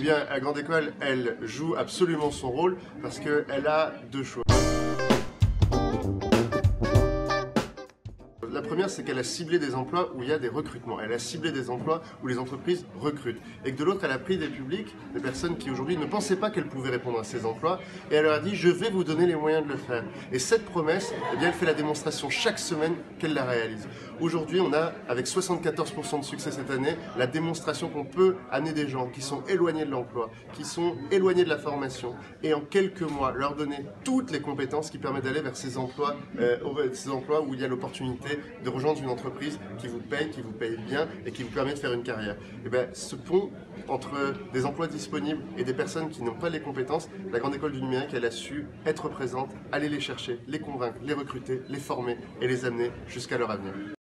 bien, la Grande École, elle joue absolument son rôle parce qu'elle a deux choses. La première, c'est qu'elle a ciblé des emplois où il y a des recrutements. Elle a ciblé des emplois où les entreprises recrutent. Et que de l'autre, elle a pris des publics, des personnes qui aujourd'hui ne pensaient pas qu'elles pouvaient répondre à ces emplois. Et elle leur a dit, je vais vous donner les moyens de le faire. Et cette promesse, eh bien, elle fait la démonstration chaque semaine qu'elle la réalise. Aujourd'hui, on a, avec 74% de succès cette année, la démonstration qu'on peut amener des gens qui sont éloignés de l'emploi, qui sont éloignés de la formation, et en quelques mois, leur donner toutes les compétences qui permettent d'aller vers ces emplois où il y a l'opportunité de rejoindre une entreprise qui vous paye bien et qui vous permet de faire une carrière. Et bien, ce pont entre des emplois disponibles et des personnes qui n'ont pas les compétences, la Grande École du Numérique, elle a su être présente, aller les chercher, les convaincre, les recruter, les former et les amener jusqu'à leur avenir.